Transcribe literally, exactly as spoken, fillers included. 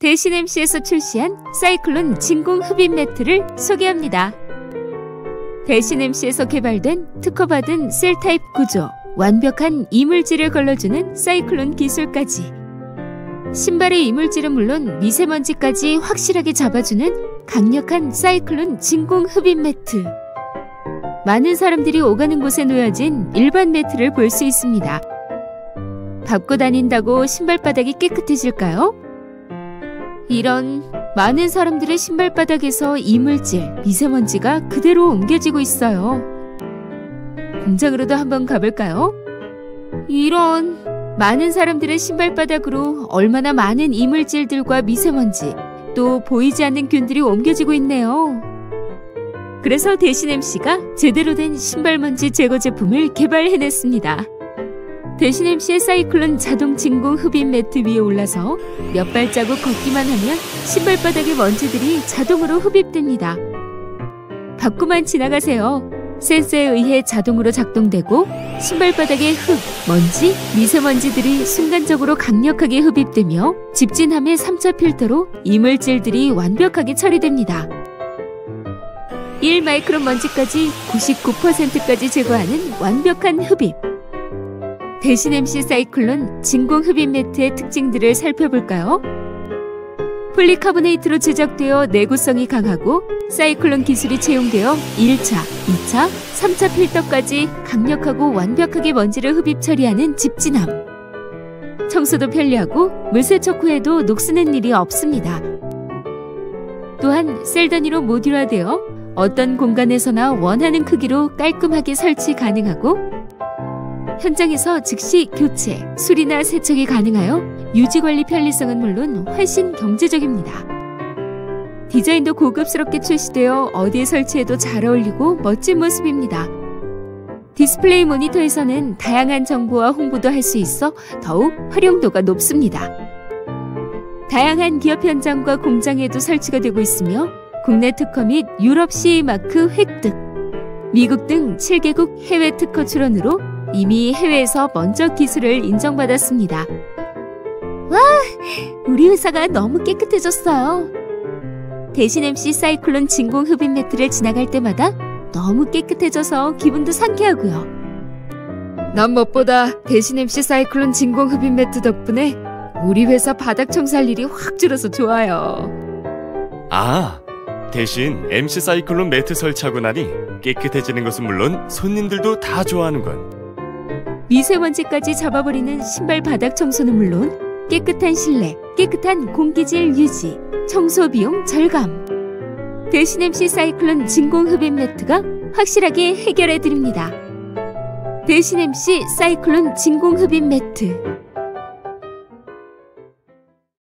대신 엠씨에서 출시한 사이클론 진공 흡입 매트를 소개합니다. 대신 엠씨에서 개발된 특허받은 셀 타입 구조, 완벽한 이물질을 걸러주는 사이클론 기술까지 신발의 이물질은 물론 미세먼지까지 확실하게 잡아주는 강력한 사이클론 진공 흡입 매트. 많은 사람들이 오가는 곳에 놓여진 일반 매트를 볼 수 있습니다. 밟고 다닌다고 신발바닥이 깨끗해질까요? 이런, 많은 사람들의 신발바닥에서 이물질, 미세먼지가 그대로 옮겨지고 있어요. 공장으로도 한번 가볼까요? 이런, 많은 사람들의 신발바닥으로 얼마나 많은 이물질들과 미세먼지, 또 보이지 않는 균들이 옮겨지고 있네요. 그래서 대신 엠씨가 제대로 된 신발먼지 제거 제품을 개발해냈습니다. 대신 엠씨의 사이클론 자동 진공 흡입 매트 위에 올라서 몇 발자국 걷기만 하면 신발바닥의 먼지들이 자동으로 흡입됩니다. 밟고만 지나가세요. 센서에 의해 자동으로 작동되고 신발바닥의 흙, 먼지, 미세먼지들이 순간적으로 강력하게 흡입되며 집진함의 삼 차 필터로 이물질들이 완벽하게 처리됩니다. 일 마이크론 먼지까지 구십구 퍼센트까지 제거하는 완벽한 흡입. 대신 엠씨 사이클론 진공 흡입 매트의 특징들을 살펴볼까요? 폴리카보네이트로 제작되어 내구성이 강하고 사이클론 기술이 채용되어 일 차, 이 차, 삼 차 필터까지 강력하고 완벽하게 먼지를 흡입 처리하는 집진함. 청소도 편리하고 물세척 후에도 녹슬는 일이 없습니다. 또한 셀 단위로 모듈화되어 어떤 공간에서나 원하는 크기로 깔끔하게 설치 가능하고 현장에서 즉시 교체, 수리나 세척이 가능하여 유지관리 편리성은 물론 훨씬 경제적입니다. 디자인도 고급스럽게 출시되어 어디에 설치해도 잘 어울리고 멋진 모습입니다. 디스플레이 모니터에서는 다양한 정보와 홍보도 할 수 있어 더욱 활용도가 높습니다. 다양한 기업 현장과 공장에도 설치가 되고 있으며 국내 특허 및 유럽 씨이 마크 획득, 미국 등 칠 개국 해외 특허 출원으로 이미 해외에서 먼저 기술을 인정받았습니다. 와! 우리 회사가 너무 깨끗해졌어요. 대신 엠씨 사이클론 진공 흡입 매트를 지나갈 때마다 너무 깨끗해져서 기분도 상쾌하고요. 난 무엇보다 대신 엠씨 사이클론 진공 흡입 매트 덕분에 우리 회사 바닥 청소할 일이 확 줄어서 좋아요. 아! 대신 엠씨 사이클론 매트 설치하고 나니 깨끗해지는 것은 물론 손님들도 다 좋아하는군. 미세먼지까지 잡아버리는 신발 바닥 청소는 물론 깨끗한 실내, 깨끗한 공기질 유지, 청소 비용 절감. 대신 엠씨 사이클론 진공 흡입 매트가 확실하게 해결해드립니다. 대신 엠씨 사이클론 진공 흡입 매트.